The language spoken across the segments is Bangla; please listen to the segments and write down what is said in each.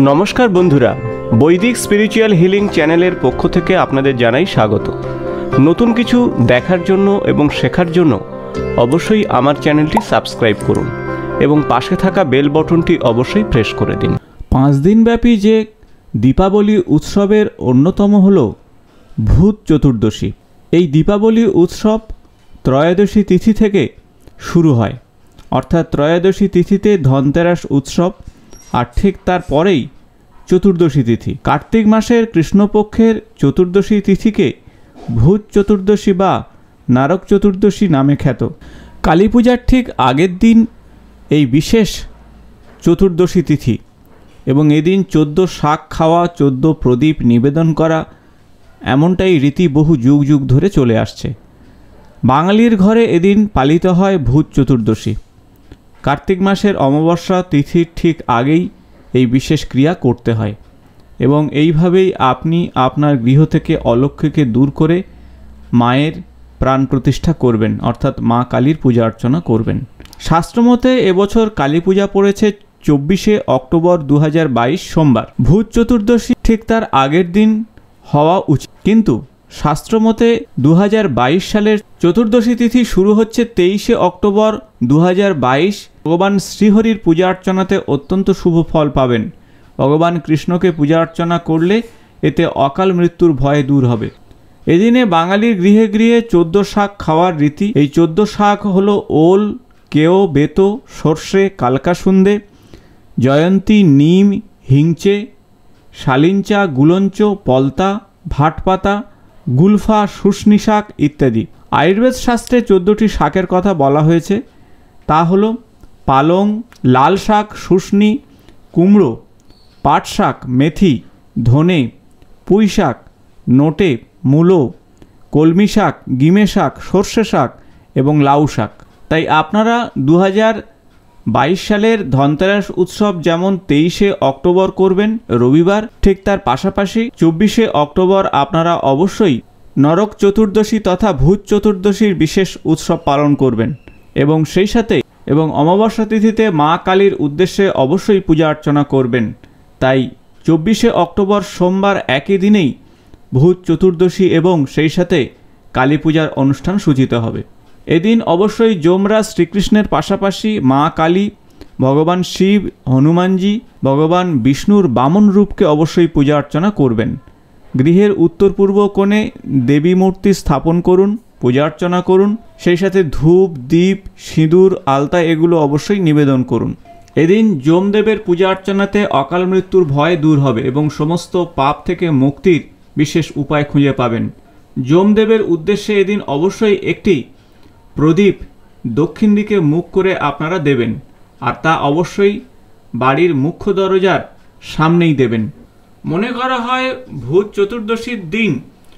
নমস্কার বন্ধুরা, বৈদিক স্পিরিচুয়াল হিলিং চ্যানেলের পক্ষ থেকে আপনাদের জানাই স্বাগত। নতুন কিছু দেখার জন্য এবং শেখার জন্য অবশ্যই আমার চ্যানেলটি সাবস্ক্রাইব করুন এবং পাশে থাকা বেল বটনটি অবশ্যই প্রেস করে দিন। 5 দিনব্যাপী যে দীপাবলি উৎসবের অন্যতম হল ভূত চতুর্দশী। এই দীপাবলি উৎসব ত্রয়োদশী তিথি থেকে শুরু হয়, অর্থাৎ ত্রয়োদশী তিথিতে ধনতেরাস উৎসব আর ঠিক তারপরেই চতুর্দশী তিথি। কার্তিক মাসের কৃষ্ণপক্ষের চতুর্দশী তিথিকে ভূত চতুর্দশী বা নারক চতুর্দশী নামে খ্যাত। কালী পূজার ঠিক আগের দিন এই বিশেষ চতুর্দশী তিথি এবং এদিন 14 শাক খাওয়া, 14 প্রদীপ নিবেদন করা, এমনটাই রীতি বহু যুগ যুগ ধরে চলে আসছে। বাঙালির ঘরে এদিন পালিত হয় ভূত চতুর্দশী। কার্তিক মাসের অমাবস্যা তিথির ঠিক আগেই এই বিশেষ ক্রিয়া করতে হয় এবং এইভাবেই আপনি আপনার গৃহ থেকে অলক্ষ্যকে দূর করে মায়ের প্রাণ প্রতিষ্ঠা করবেন, অর্থাৎ মা কালীর পূজা অর্চনা করবেন। শাস্ত্রমতে এবছর কালী পূজা পড়েছে 24শে অক্টোবর 2022 সোমবার। ভূত চতুর্দশী ঠিক তার আগের দিন হওয়া উচিত, কিন্তু শাস্ত্রমতে 2022 সালের চতুর্দশী তিথি শুরু হচ্ছে 23শে অক্টোবর 2022। ভগবান শ্রীহরির পূজা অর্চনাতে অত্যন্ত শুভ ফল পাবেন। ভগবান কৃষ্ণকে পূজা অর্চনা করলে এতে অকাল মৃত্যুর ভয় দূর হবে। এদিনে বাঙালির গৃহে গৃহে 14 শাক খাওয়ার রীতি। এই 14 শাক হলো ওল, কেও, বেতো, সর্ষে, কালকাসুন্দে, জয়ন্তী, নিম, হিংচে, শালিঞ্চা, গুলঞ্চ, পলতা, ভাটপাতা, গুলফা, শুষ্নি শাক ইত্যাদি। আয়ুর্বেদ শাস্ত্রে 14টি শাকের কথা বলা হয়েছে। তা হলো পালং, লাল শাক, শুষ্নি, কুমড়ো, পাট শাক, মেথি, ধনে, পুঁই শাক, নোটে, মূলো, কলমি শাক, গিমে শাক, সর্ষে শাক এবং লাউ শাক। তাই আপনারা 2022 সালের ধনতেরাস উৎসব যেমন 23শে অক্টোবর করবেন রবিবার, ঠিক তার পাশাপাশি 24শে অক্টোবর আপনারা অবশ্যই নরক চতুর্দশী তথা ভূত চতুর্দশীর বিশেষ উৎসব পালন করবেন এবং সেই সাথে অমাবস্যা তিথিতে মা কালীর উদ্দেশ্যে অবশ্যই পূজা অর্চনা করবেন। তাই 24শে অক্টোবর সোমবার একই দিনেই ভূত চতুর্দশী এবং সেই সাথে কালী পূজার অনুষ্ঠান সূচিত হবে। এদিন অবশ্যই যমরাজ শ্রীকৃষ্ণের পাশাপাশি মা কালী, ভগবান শিব, হনুমানজি, ভগবান বিষ্ণুর বামন রূপকে অবশ্যই পূজা অর্চনা করবেন। গৃহের উত্তর পূর্ব কোণে দেবী মূর্তি স্থাপন করুন, পূজা অর্চনা করুন। সেই সাথে ধূপ, দীপ, সিঁদুর, আলতা এগুলো অবশ্যই নিবেদন করুন। এদিন যমদেবের পূজা অর্চনাতে অকাল মৃত্যুর ভয় দূর হবে এবং সমস্ত পাপ থেকে মুক্তির বিশেষ উপায় খুঁজে পাবেন। যমদেবের উদ্দেশ্যে এদিন অবশ্যই একটি প্রদীপ দক্ষিণ দিকে মুখ করে আপনারা দেবেন, আর তা অবশ্যই বাড়ির মুখ্য দরজার সামনেই দেবেন। মনে করা হয় ভূত চতুর্দশীর দিন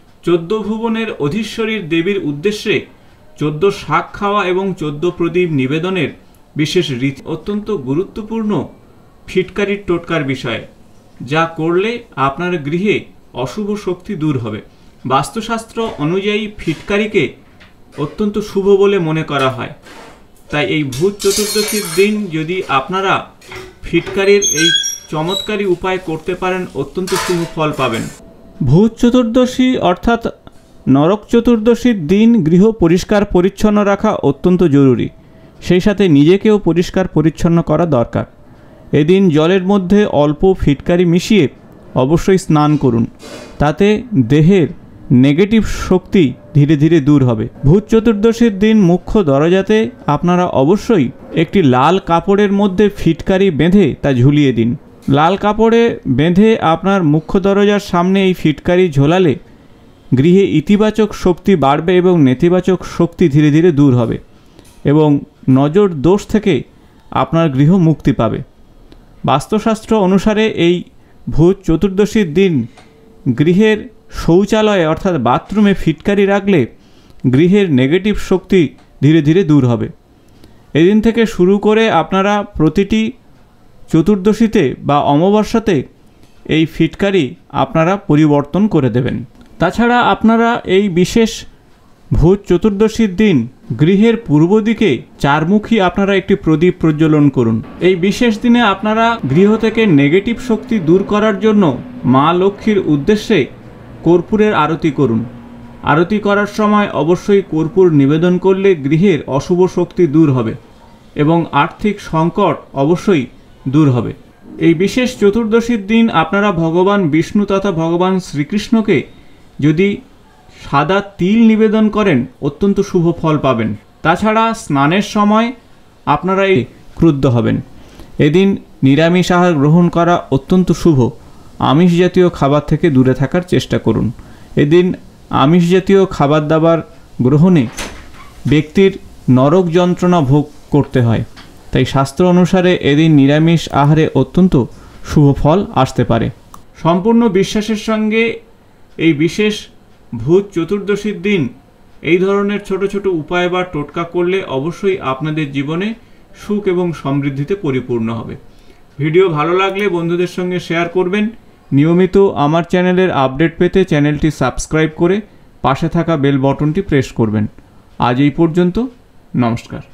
14 ভুবনের অধীশ্বরীর দেবীর উদ্দেশ্যে 14 শাক খাওয়া এবং 14 প্রদীপ নিবেদনের বিশেষ রীতি অত্যন্ত গুরুত্বপূর্ণ ফিটকারির টোটকার বিষয়, যা করলে আপনার গৃহে অশুভ শক্তি দূর হবে। বাস্তুশাস্ত্র অনুযায়ী ফিটকারিকে অত্যন্ত শুভ বলে মনে করা হয়। তাই এই ভূত চতুর্দশীর দিন যদি আপনারা ফিটকারির এই চমৎকারী উপায় করতে পারেন, অত্যন্ত শুভ ফল পাবেন। ভূত চতুর্দশী অর্থাৎ নরক চতুর্দশীর দিন গৃহ পরিষ্কার পরিচ্ছন্ন রাখা অত্যন্ত জরুরি। সেই সাথে নিজেকেও পরিষ্কার পরিচ্ছন্ন করা দরকার। এদিন জলের মধ্যে অল্প ফিটকারি মিশিয়ে অবশ্যই স্নান করুন, তাতে দেহের নেগেটিভ শক্তি ধীরে ধীরে দূর হবে। ভূত চতুর্দশীর দিন মুখ্য দরজাতে আপনারা অবশ্যই একটি লাল কাপড়ের মধ্যে ফিটকারি বেঁধে তা ঝুলিয়ে দিন। লাল কাপড়ে বেঁধে আপনার মুখ্য দরজার সামনে এই ফিটকারি ঝোলালে গৃহে ইতিবাচক শক্তি বাড়বে এবং নেতিবাচক শক্তি ধীরে ধীরে দূর হবে এবং নজর দোষ থেকে আপনার গৃহ মুক্তি পাবে। বাস্তুশাস্ত্র অনুসারে এই ভূত চতুর্দশীর দিন গৃহের শৌচালয়ে অর্থাৎ বাথরুমে ফিটকারি রাখলে গৃহের নেগেটিভ শক্তি ধীরে ধীরে দূর হবে। এদিন থেকে শুরু করে আপনারা প্রতিটি চতুর্দশীতে বা অমাবস্যাতে এই ফিটকারি আপনারা পরিবর্তন করে দেবেন। তাছাড়া আপনারা এই বিশেষ ভূত চতুর্দশীর দিন গৃহের পূর্ব দিকে চারমুখী আপনারা একটি প্রদীপ প্রজ্বলন করুন। এই বিশেষ দিনে আপনারা গৃহ থেকে নেগেটিভ শক্তি দূর করার জন্য মা লক্ষ্মীর উদ্দেশ্যে কর্পূরের আরতি করুন। আরতি করার সময় অবশ্যই কর্পূর নিবেদন করলে গৃহের অশুভ শক্তি দূর হবে এবং আর্থিক সংকট অবশ্যই দূর হবে। এই বিশেষ চতুর্দশীর দিন আপনারা ভগবান বিষ্ণু তথা ভগবান শ্রীকৃষ্ণকে যদি সাদা তিল নিবেদন করেন অত্যন্ত শুভ ফল পাবেন। তাছাড়া স্নানের সময় আপনারা এই ক্রুদ্ধ হবেন। এদিন নিরামিষ আহার গ্রহণ করা অত্যন্ত শুভ। আমিষ জাতীয় খাবার থেকে দূরে থাকার চেষ্টা করুন। এদিন আমিষ জাতীয় খাবার দাবার গ্রহণে ব্যক্তির নরক যন্ত্রণা ভোগ করতে হয়, তাই শাস্ত্র অনুসারে এদিন নিরামিষ আহারে অত্যন্ত শুভ ফল আসতে পারে। সম্পূর্ণ বিশ্বাসের সঙ্গে এই বিশেষ ভূত চতুর্দশীর দিন এই ধরনের ছোট ছোট উপায় বা টোটকা করলে অবশ্যই আপনাদের জীবনে সুখ এবং সমৃদ্ধিতে পরিপূর্ণ হবে। ভিডিও ভালো লাগলে বন্ধুদের সঙ্গে শেয়ার করবেন। নিয়মিত আমার চ্যানেলের আপডেট পেতে চ্যানেলটি সাবস্ক্রাইব করে পাশে থাকা বেল বটনটি প্রেস করবেন। আজ এই পর্যন্ত, নমস্কার।